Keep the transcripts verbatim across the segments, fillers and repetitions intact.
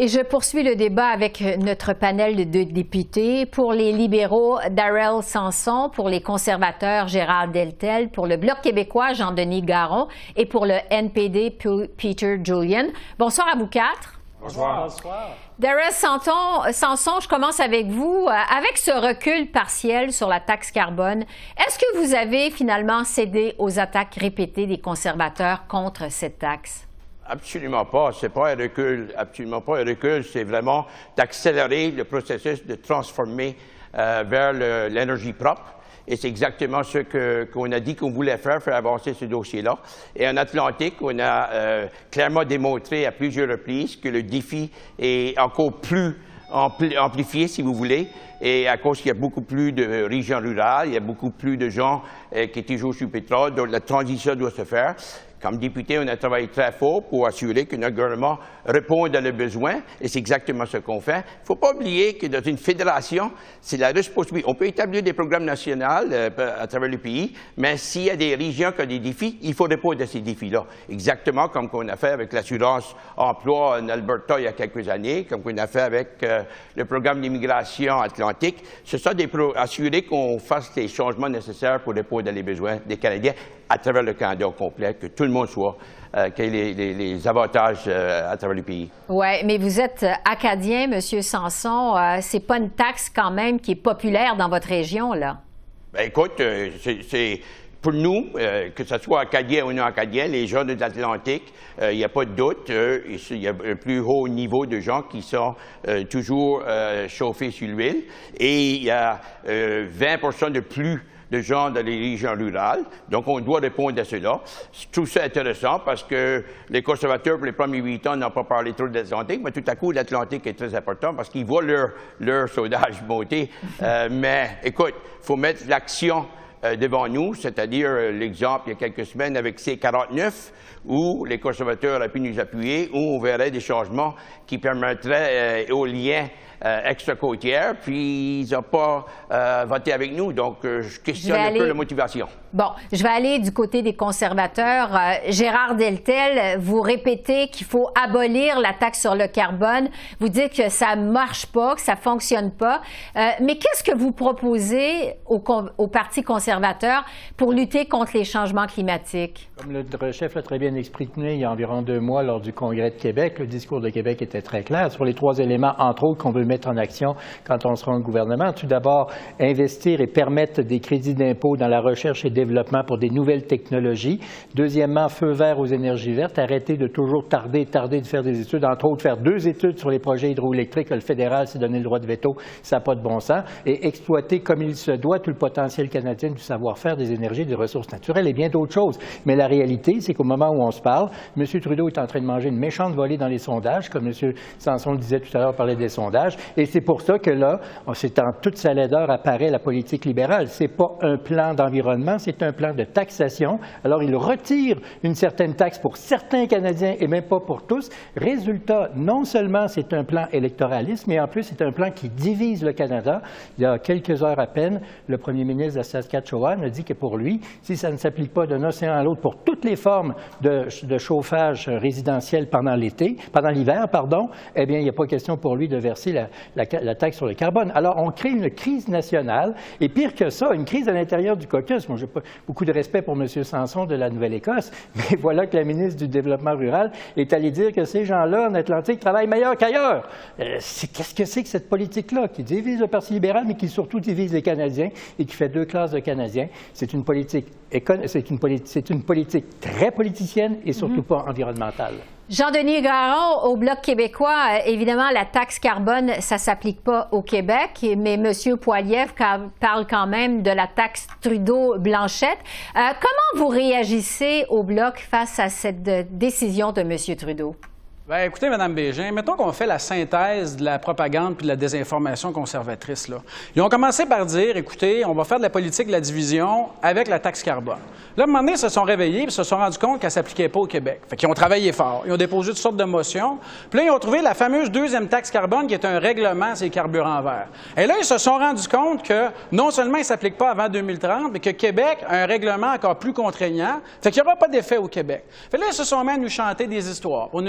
Et je poursuis le débat avec notre panel de députés. Pour les libéraux, Darrell Samson. Pour les conservateurs, Gérard Deltel. Pour le Bloc québécois, Jean-Denis Garon. Et pour le N P D, Peter Julian. Bonsoir à vous quatre. Bonsoir. Bonsoir. Darrell Samson, je commence avec vous. Avec ce recul partiel sur la taxe carbone, est-ce que vous avez finalement cédé aux attaques répétées des conservateurs contre cette taxe? Absolument pas. C'est pas un recul. Absolument pas un recul. C'est vraiment d'accélérer le processus de transformer euh, vers l'énergie propre. Et c'est exactement ce que, qu'on a dit qu'on voulait faire, faire avancer ce dossier-là. Et en Atlantique, on a euh, clairement démontré à plusieurs reprises que le défi est encore plus ampli amplifié, si vous voulez. Et à cause qu'il y a beaucoup plus de régions rurales, il y a beaucoup plus de gens euh, qui toujours sous pétrole, donc la transition doit se faire. Comme député, on a travaillé très fort pour assurer que notre gouvernement réponde à leurs besoins, et c'est exactement ce qu'on fait. Il ne faut pas oublier que dans une fédération, c'est la responsabilité. On peut établir des programmes nationaux euh, à travers le pays, mais s'il y a des régions qui ont des défis, il faut répondre à ces défis-là. Exactement comme on a fait avec l'assurance emploi en Alberta il y a quelques années, comme on a fait avec euh, le programme d'immigration atlantique. Ce sont des pro assurer qu'on fasse les changements nécessaires pour répondre aux besoins des Canadiens à travers le Canada au complet, que tout le monde soit, euh, qu'il y ait les, les, les avantages euh, à travers le pays. Oui, mais vous êtes acadien, M. Samson. Euh, c'est pas une taxe quand même qui est populaire dans votre région, là? Bien, écoute, euh, c'est pour nous, euh, que ce soit acadien ou non acadien, les gens de l'Atlantique, il euh, n'y a pas de doute, euh, il y a un plus haut niveau de gens qui sont euh, toujours euh, chauffés sur l'huile, et il y a euh, vingt pour cent de plus de gens dans les régions rurales. Donc, on doit répondre à cela. Je trouve ça intéressant parce que les conservateurs, pour les premiers huit ans, n'ont pas parlé trop de l'Atlantique, mais tout à coup, l'Atlantique est très important parce qu'ils voient leur, leur sondage monter. Euh, mais, écoute, il faut mettre l'action euh, devant nous, c'est-à-dire euh, l'exemple il y a quelques semaines avec C quarante-neuf, où les conservateurs auraient pu nous appuyer, où on verrait des changements qui permettraient euh, aux liens Euh, extra-côtière, puis ils n'ont pas euh, voté avec nous. Donc, euh, je questionne je un aller... peu la motivation. Bon, je vais aller du côté des conservateurs. Euh, Gérard Deltel, vous répétez qu'il faut abolir la taxe sur le carbone. Vous dites que ça ne marche pas, que ça ne fonctionne pas. Euh, mais qu'est-ce que vous proposez au, au Parti conservateur pour lutter contre les changements climatiques? Comme le chef l'a très bien exprimé il y a environ deux mois lors du Congrès de Québec, le discours de Québec était très clair sur les trois éléments, entre autres, qu'on veut mettre en action quand on sera au gouvernement. Tout d'abord, investir et permettre des crédits d'impôt dans la recherche et développement pour des nouvelles technologies. Deuxièmement, feu vert aux énergies vertes. Arrêter de toujours tarder, tarder de faire des études. Entre autres, faire deux études sur les projets hydroélectriques. Le fédéral s'est donné le droit de veto. Ça n'a pas de bon sens. Et exploiter comme il se doit tout le potentiel canadien du savoir-faire des énergies, des ressources naturelles et bien d'autres choses. Mais la réalité, c'est qu'au moment où on se parle, M. Trudeau est en train de manger une méchante volée dans les sondages, comme M. Samson le disait tout à l'heure, parlait des sondages. Et c'est pour ça que là, c'est en toute sa laideur apparaît la politique libérale. Ce n'est pas un plan d'environnement, c'est un plan de taxation. Alors, il retire une certaine taxe pour certains Canadiens et même pas pour tous. Résultat, non seulement c'est un plan électoraliste, mais en plus, c'est un plan qui divise le Canada. Il y a quelques heures à peine, le premier ministre de Saskatchewan a dit que pour lui, si ça ne s'applique pas d'un océan à l'autre pour toutes les formes de, de chauffage résidentiel pendant l'été, pendant l'hiver, pardon, eh bien, il n'y a pas question pour lui de verser la, la, la taxe sur le carbone. Alors, on crée une crise nationale, et pire que ça, une crise à l'intérieur du caucus. Moi, j'ai pas beaucoup de respect pour M. Samson de la Nouvelle-Écosse, mais voilà que la ministre du Développement rural est allée dire que ces gens-là, en Atlantique, travaillent meilleur qu'ailleurs. Euh, Qu'est-ce que c'est que cette politique-là, qui divise le Parti libéral, mais qui surtout divise les Canadiens et qui fait deux classes de Canadiens? C'est une politique, c'est une, politi une politique très politicienne et surtout mm-hmm. pas environnementale. Jean-Denis Garon, au Bloc québécois, euh, évidemment, la taxe carbone, ça ne s'applique pas au Québec, mais M. Poilievre parle quand même de la taxe Trudeau-Blanchette. Euh, comment vous réagissez au Bloc face à cette de, décision de M. Trudeau? Bien, écoutez, Mme Bégin, mettons qu'on fait la synthèse de la propagande puis de la désinformation conservatrice, là. Ils ont commencé par dire, écoutez, on va faire de la politique de la division avec la taxe carbone. Là, à un moment donné, ils se sont réveillés et se sont rendus compte qu'elle ne s'appliquait pas au Québec. Fait qu'ils ont travaillé fort. Ils ont déposé toutes sortes de motions. Puis là, ils ont trouvé la fameuse deuxième taxe carbone qui est un règlement sur les carburants verts. Et là, ils se sont rendus compte que non seulement il ne s'applique pas avant deux mille trente, mais que Québec a un règlement encore plus contraignant. Fait qu'il n'y aura pas d'effet au Québec. Fait que là, ils se sont mis à nous chanter des histoires pour nous dire que ça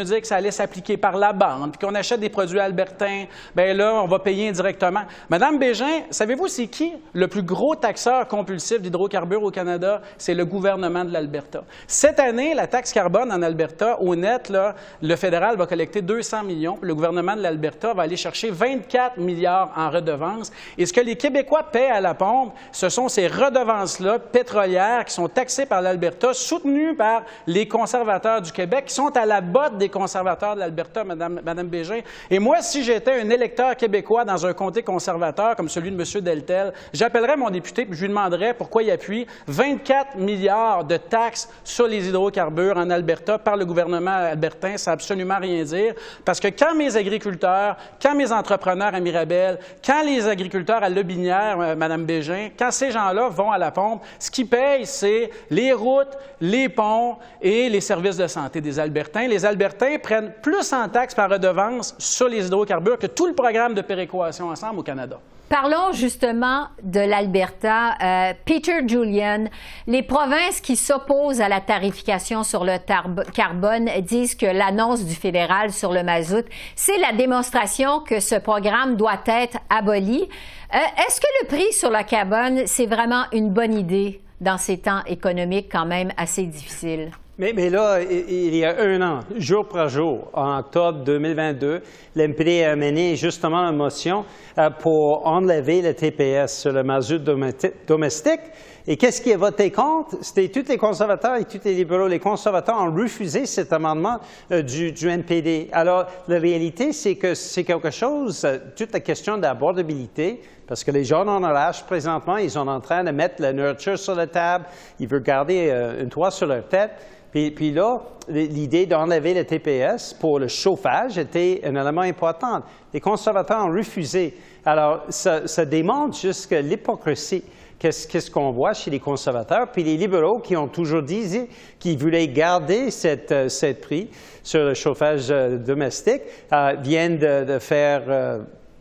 allait s'appliquer par la bande, puis qu'on achète des produits albertains, bien là, on va payer indirectement. Madame Bégin, savez-vous c'est qui le plus gros taxeur compulsif d'hydrocarbures au Canada? C'est le gouvernement de l'Alberta. Cette année, la taxe carbone en Alberta, au net, là, le fédéral va collecter deux cents millions, puis le gouvernement de l'Alberta va aller chercher vingt-quatre milliards en redevances. Et ce que les Québécois paient à la pompe, ce sont ces redevances-là pétrolières qui sont taxées par l'Alberta, soutenues par les conservateurs du Québec, qui sont à la botte des conservateurs de l'Alberta, Madame, Madame Bégin. Et moi, si j'étais un électeur québécois dans un comté conservateur comme celui de M. Deltel, j'appellerais mon député et je lui demanderais pourquoi il appuie vingt-quatre milliards de taxes sur les hydrocarbures en Alberta par le gouvernement albertain. Ça n'a absolument rien dire. Parce que quand mes agriculteurs, quand mes entrepreneurs à Mirabel, quand les agriculteurs à Lobinière, euh, Mme Bégin, quand ces gens-là vont à la pompe, ce qu'ils payent, c'est les routes, les ponts et les services de santé des Albertains. Les Albertains prennent plus en taxes par redevance sur les hydrocarbures que tout le programme de péréquation ensemble au Canada. Parlons justement de l'Alberta. Euh, Peter Julian, les provinces qui s'opposent à la tarification sur le carbone disent que l'annonce du fédéral sur le mazout, c'est la démonstration que ce programme doit être aboli. Euh, est-ce que le prix sur le carbone, c'est vraiment une bonne idée dans ces temps économiques quand même assez difficiles? Mais, mais là, il y a un an, jour par jour, en octobre deux mille vingt-deux, l'M P D a mené justement une motion euh, pour enlever le T P S sur le mazout domestique. Et qu'est-ce qui a voté contre? C'était tous les conservateurs et tous les libéraux. Les conservateurs ont refusé cet amendement euh, du, du N P D. Alors, la réalité, c'est que c'est quelque chose, euh, toute la question d'abordabilité, parce que les gens en arrachent présentement, ils sont en train de mettre la nourriture sur la table, ils veulent garder euh, une toit sur leur tête. Puis, puis là, l'idée d'enlever le T P S pour le chauffage était un élément important. Les conservateurs ont refusé. Alors, ça, ça démontre juste que l'hypocrisie, qu'est-ce qu'est-ce qu'on voit chez les conservateurs, puis les libéraux qui ont toujours dit qu'ils voulaient garder cette, cette prix sur le chauffage euh, domestique, euh, viennent de, de faire euh,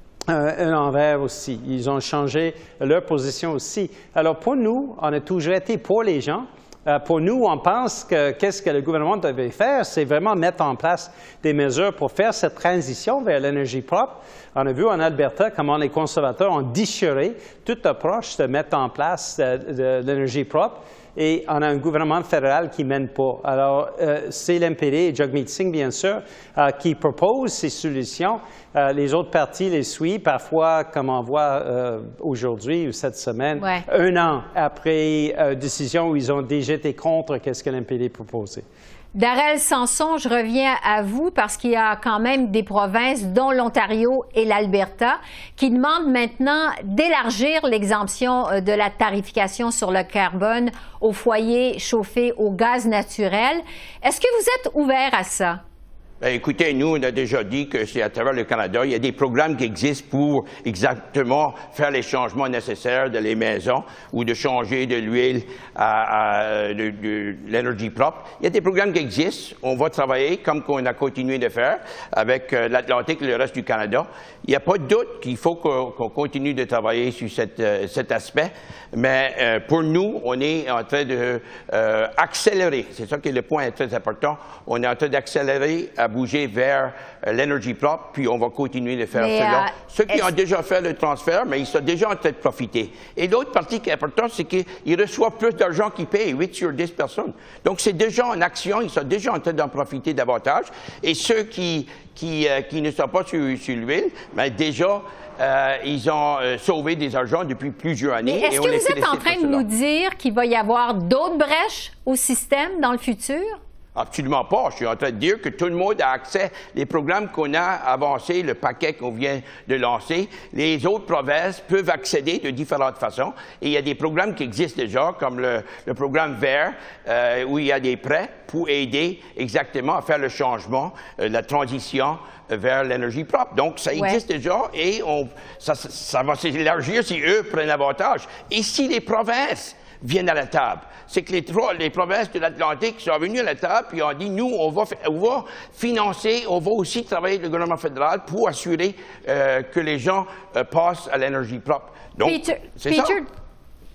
un, un envers aussi. Ils ont changé leur position aussi. Alors, pour nous, on a toujours été pour les gens. Euh, pour nous, on pense que qu'est-ce que le gouvernement devait faire, c'est vraiment mettre en place des mesures pour faire cette transition vers l'énergie propre. On a vu en Alberta comment les conservateurs ont déchiré toute approche de mettre en place euh, de, de l'énergie propre. Et on a un gouvernement fédéral qui ne mène pas. Alors, euh, c'est l'M P D et Jagmeet Singh, bien sûr, euh, qui proposent ces solutions. Euh, les autres partis les suivent, parfois, comme on voit euh, aujourd'hui ou cette semaine, ouais. un an après euh, décision où ils ont déjà été contre ce que l'M P D proposait. Darrell Samson, je reviens à vous parce qu'il y a quand même des provinces, dont l'Ontario et l'Alberta, qui demandent maintenant d'élargir l'exemption de la tarification sur le carbone aux foyers chauffés au gaz naturel. Est-ce que vous êtes ouvert à ça? Bien, écoutez, nous, on a déjà dit que c'est à travers le Canada, il y a des programmes qui existent pour exactement faire les changements nécessaires de les maisons ou de changer de l'huile à, à de, de l'énergie propre. Il y a des programmes qui existent. On va travailler comme qu'on a continué de faire avec euh, l'Atlantique et le reste du Canada. Il n'y a pas de doute qu'il faut qu'on qu'on continue de travailler sur cette, euh, cet aspect. Mais euh, pour nous, on est en train de euh, accélérer. C'est ça qui est le point très important. On est en train d'accélérer à bouger vers euh, l'énergie propre, puis on va continuer de faire mais, cela. Euh, Ceux qui ont déjà fait le transfert, mais ils sont déjà en train de profiter. Et l'autre partie qui est importante, c'est qu'ils reçoivent plus d'argent qu'ils payent, huit sur dix personnes. Donc, c'est déjà en action, ils sont déjà en train d'en profiter davantage. Et ceux qui, qui, euh, qui ne sont pas sur, sur l'huile, mais déjà, euh, ils ont euh, sauvé des argents depuis plusieurs années. Mais est-ce que vous êtes en train de nous dire qu'il va y avoir d'autres brèches au système dans le futur? Absolument pas. Je suis en train de dire que tout le monde a accès aux programmes qu'on a avancés, le paquet qu'on vient de lancer. Les autres provinces peuvent accéder de différentes façons. Et il y a des programmes qui existent déjà, comme le, le programme Vert, euh, où il y a des prêts pour aider exactement à faire le changement, euh, la transition vers l'énergie propre. Donc, ça existe ouais. déjà et on, ça, ça va s'élargir si eux prennent avantage. Et si les provinces viennent à la table. C'est que les, les provinces de l'Atlantique sont venues à la table et ont dit, nous, on va, on va financer, on va aussi travailler avec le gouvernement fédéral pour assurer euh, que les gens euh, passent à l'énergie propre. Donc, Peter, c'est Peter, ça.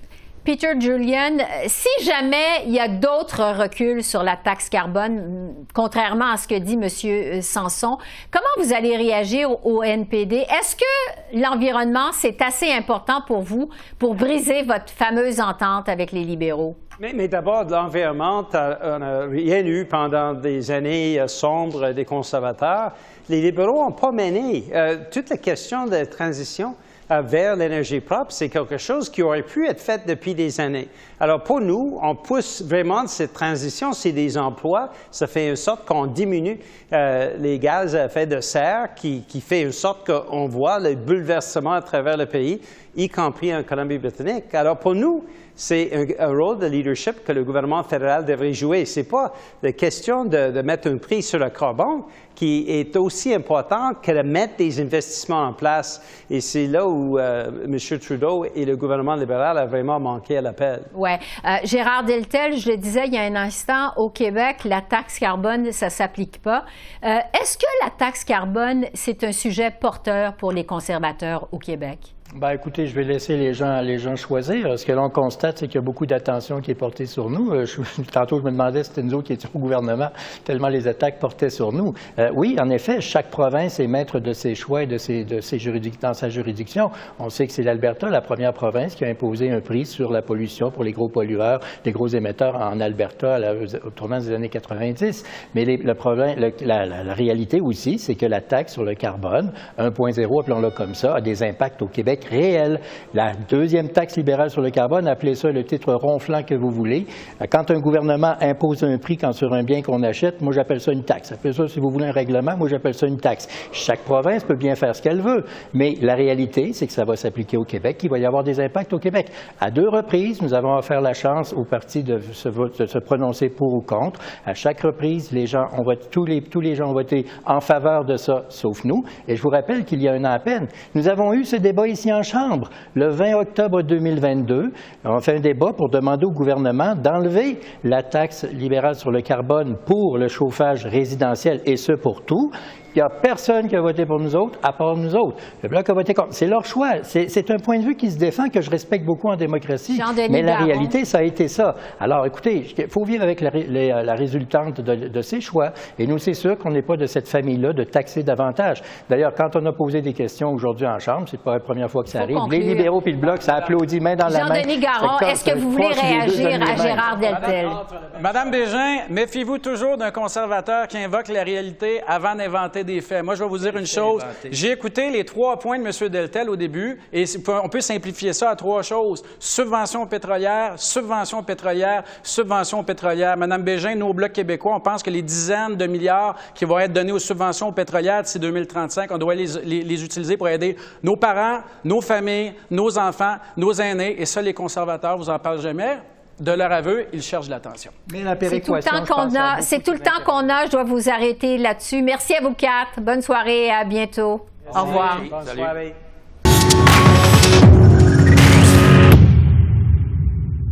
Peter Julian, si jamais il y a d'autres reculs sur la taxe carbone, contrairement à ce que dit M. Sanson, comment vous allez réagir au N P D? Est-ce que l'environnement, c'est assez important pour vous pour briser votre fameuse entente avec les libéraux? Mais, mais d'abord, de l'environnement, on n'a rien eu pendant des années euh, sombres des conservateurs. Les libéraux n'ont pas mené euh, toute la question de transition euh, vers l'énergie propre. C'est quelque chose qui aurait pu être fait depuis des années. Alors pour nous, on pousse vraiment cette transition, c'est des emplois. Ça fait en sorte qu'on diminue euh, les gaz à effet de serre, qui, qui fait en sorte qu'on voit le bouleversement à travers le pays, y compris en Colombie-Britannique. Alors pour nous, c'est un, un rôle de leadership que le gouvernement fédéral devrait jouer. Ce n'est pas la question de, de mettre un prix sur le carbone qui est aussi important que de mettre des investissements en place. Et c'est là où euh, M. Trudeau et le gouvernement libéral ont vraiment manqué à l'appel. Oui. Euh, Gérard Deltel, je le disais il y a un instant, au Québec, la taxe carbone, ça ne s'applique pas. Euh, est-ce que la taxe carbone, c'est un sujet porteur pour les conservateurs au Québec? Ben, écoutez, je vais laisser les gens, les gens choisir. Ce que l'on constate, c'est qu'il y a beaucoup d'attention qui est portée sur nous. Euh, je, tantôt, je me demandais si c'était nous autres qui étions au gouvernement, tellement les attaques portaient sur nous. Euh, oui, en effet, chaque province est maître de ses choix et de ses, de ses juridic- dans sa juridiction. On sait que c'est l'Alberta, la première province, qui a imposé un prix sur la pollution pour les gros pollueurs, les gros émetteurs en Alberta à la, au tournant des années quatre-vingt-dix. Mais les, le problème, le, la, la, la réalité aussi, c'est que la taxe sur le carbone, un point zéro, appelons-le comme ça, a des impacts au Québec réel. La deuxième taxe libérale sur le carbone, appelez ça le titre ronflant que vous voulez. Quand un gouvernement impose un prix quand sur un bien qu'on achète, moi j'appelle ça une taxe. Appelez ça, si vous voulez, un règlement, moi j'appelle ça une taxe. Chaque province peut bien faire ce qu'elle veut, mais la réalité, c'est que ça va s'appliquer au Québec, qu'il va y avoir des impacts au Québec. À deux reprises, nous avons offert la chance aux partis de se, de se prononcer pour ou contre. À chaque reprise, les gens ont voté, tous les, tous les gens ont voté en faveur de ça, sauf nous. Et je vous rappelle qu'il y a un an à peine, nous avons eu ce débat ici en Chambre. Le vingt octobre deux mille vingt-deux, on fait un débat pour demander au gouvernement d'enlever la taxe libérale sur le carbone pour le chauffage résidentiel, et ce pour tout. Il n'y a personne qui a voté pour nous autres, à part nous autres. Le Bloc a voté contre. C'est leur choix. C'est un point de vue qui se défend, que je respecte beaucoup en démocratie. Mais la réalité, ça a été ça. Alors, écoutez, il faut vivre avec la, les, la résultante de, de ces choix. Et nous, c'est sûr qu'on n'est pas de cette famille-là de taxer davantage. D'ailleurs, quand on a posé des questions aujourd'hui en Chambre, c'est pas la première fois que ça arrive. Les libéraux puis le Bloc, ça applaudit main dans la main. Jean-Denis Garon, est-ce que vous voulez réagir à Gérard Deltel? Madame Bégin, méfiez-vous toujours d'un conservateur qui invoque la réalité avant d'inventer des faits. Moi, je vais vous dire une chose. J'ai écouté les trois points de M. Deltel au début et on peut simplifier ça à trois choses. Subvention pétrolière, subvention pétrolière, subvention pétrolière. Madame Bégin, nous, au Bloc québécois, on pense que les dizaines de milliards qui vont être donnés aux subventions pétrolières d'ici deux mille trente-cinq, on doit les, les, les utiliser pour aider nos parents, nos familles, nos enfants, nos aînés. Et ça, les conservateurs, vous en parlent jamais. De leur aveu, ils cherchent l'attention. Mais la péréquation, c'est tout le temps qu'on a. C'est tout le temps qu'on a. Je dois vous arrêter là-dessus. Merci à vous quatre. Bonne soirée et à bientôt. Merci. Au revoir. Bonne soirée.